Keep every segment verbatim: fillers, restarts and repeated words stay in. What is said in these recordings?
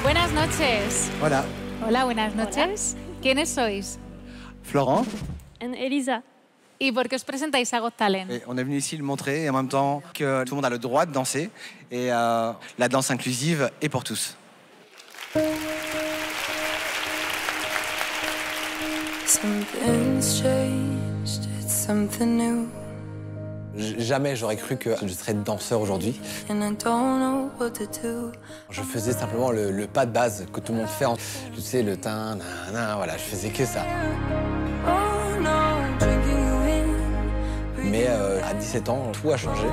Buenas noches. Hola. Hola, buenas noches. Hola. ¿Quiénes sois? Florent. Et Elisa. ¿Y por qué os presentáis a Got Talent? Et on est venu ici le montrer et en même temps que tout le monde a le droit de danser et euh, la danse inclusive est pour tous. Something's changed, it's something new. Jamais j'aurais cru que je serais danseur aujourd'hui. Je faisais simplement le, le pas de base que tout le monde fait. Tu sais, le tin, nan, nan, voilà, je faisais que ça. Mais euh, à dix-sept ans, tout a changé.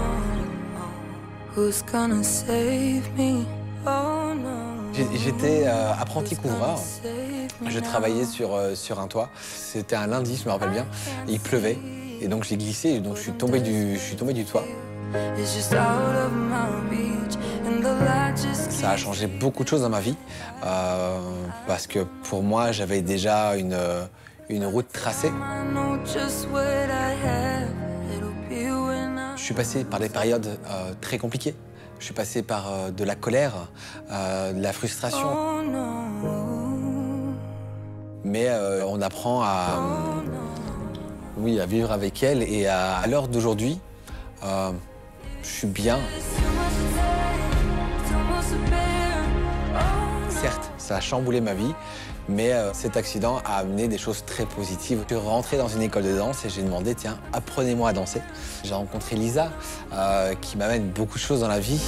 J'étais euh, apprenti couvreur. Je travaillais sur, euh, sur un toit. C'était un lundi, je me rappelle bien. Il pleuvait. Et donc j'ai glissé et donc je suis tombé du, je suis tombé du toit. Ça a changé beaucoup de choses dans ma vie euh, parce que pour moi j'avais déjà une, une route tracée. Je suis passé par des périodes euh, très compliquées. Je suis passé par euh, de la colère, euh, de la frustration. Mais euh, on apprend à... Oui, à vivre avec elle et à, à l'heure d'aujourd'hui, euh, je suis bien. Certes, ça a chamboulé ma vie, mais euh, cet accident a amené des choses très positives. Je suis rentré dans une école de danse et j'ai demandé, tiens, apprenez-moi à danser. J'ai rencontré Lisa, euh, qui m'amène beaucoup de choses dans la vie.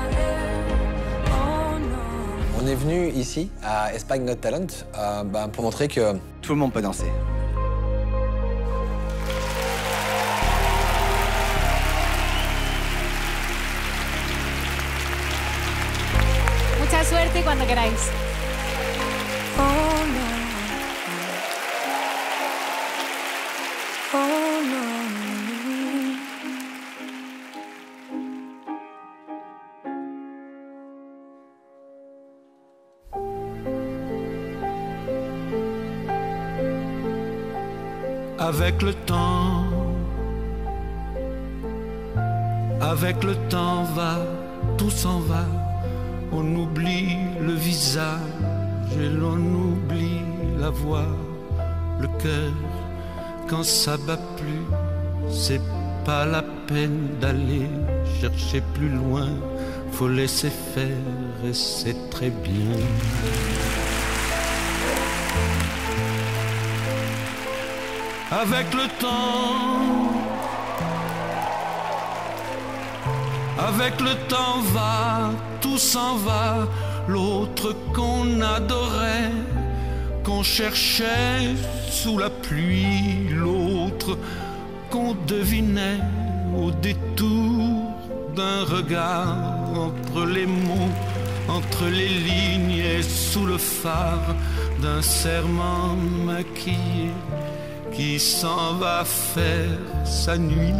On est venu ici, à Espagne Got Talent, euh, bah, pour montrer que tout le monde peut danser. Mucha suerte cuando queráis. Oh, no. Oh, no. Avec le temps, avec le temps va, tout s'en va. On oublie le visage et l'on oublie la voix, le cœur. Quand ça bat plus, c'est pas la peine d'aller chercher plus loin. Faut laisser faire et c'est très bien. Avec le temps, avec le temps va, tout s'en va. L'autre qu'on adorait, qu'on cherchait sous la pluie, l'autre qu'on devinait au détour d'un regard, entre les mots, entre les lignes et sous le phare d'un serment maquillé qui s'en va faire sa nuit.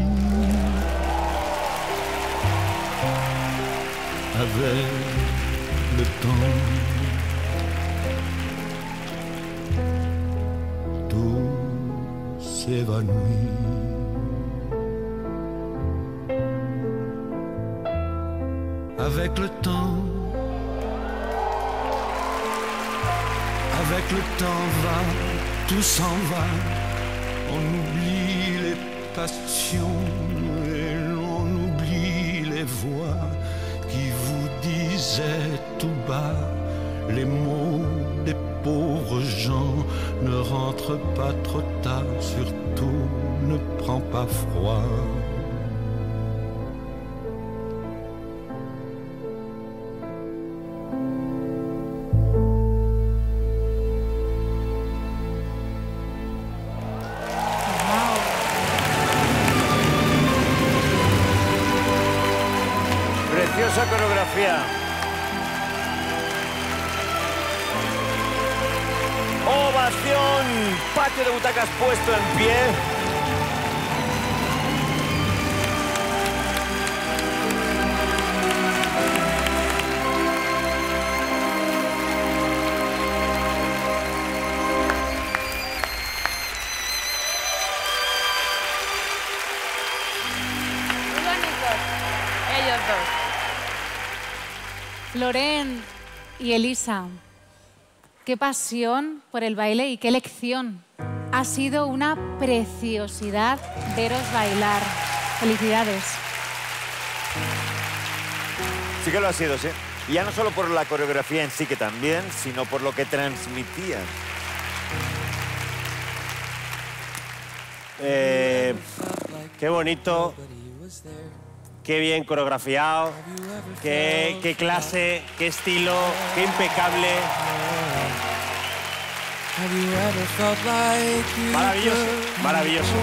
Avec le temps, tout s'évanouit. Avec le temps, avec le temps va, tout s'en va. On oublie les passions et l'on oublie les voix qui vous disaient tout bas les mots des pauvres gens. Ne rentre pas trop tard, surtout ne prends pas froid. Preciosa coreografía. Ovación. Patio de butacas puesto en pie. Muy bonitos. Ellos dos. Loren, y Elisa, qué pasión por el baile y qué lección. Ha sido una preciosidad veros bailar. Felicidades. Sí que lo ha sido, sí. Y ya no solo por la coreografía en sí, que también, sino por lo que transmitían. Eh, qué bonito, qué bien coreografiado, qué, qué clase, qué estilo, qué impecable. Maravilloso, maravilloso.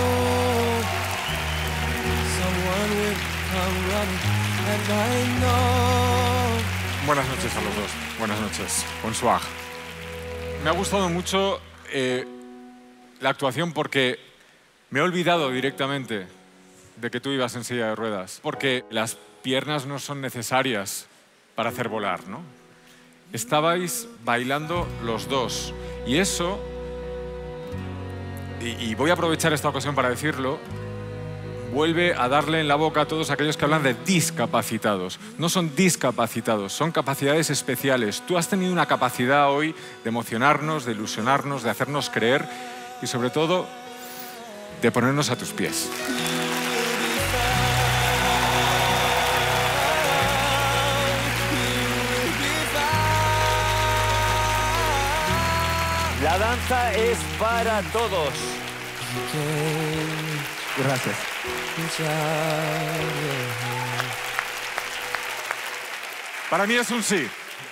Buenas noches a los dos. Buenas noches. Bonsoir. Me ha gustado mucho eh, la actuación porque me he olvidado directamente de que tú ibas en silla de ruedas. Porque las piernas no son necesarias para hacer volar, ¿no? Estabais bailando los dos. Y eso, y, y voy a aprovechar esta ocasión para decirlo, vuelve a darle en la boca a todos aquellos que hablan de discapacitados. No son discapacitados, son capacidades especiales. Tú has tenido una capacidad hoy de emocionarnos, de ilusionarnos, de hacernos creer y sobre todo de ponernos a tus pies. La danza es para todos. Gracias. Para mí es un sí.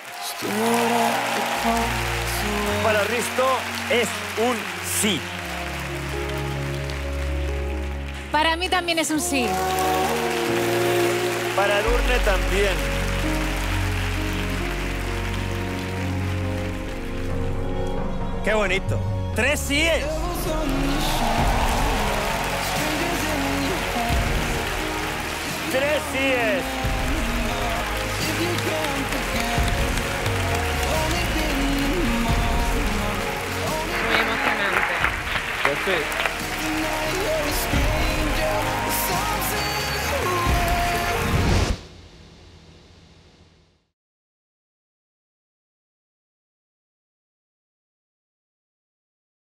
Para Risto es un sí. Para mí también es un sí. Para Edurne también. Qué bonito. Tres síes. Tres síes. Muy emocionante. Pepe,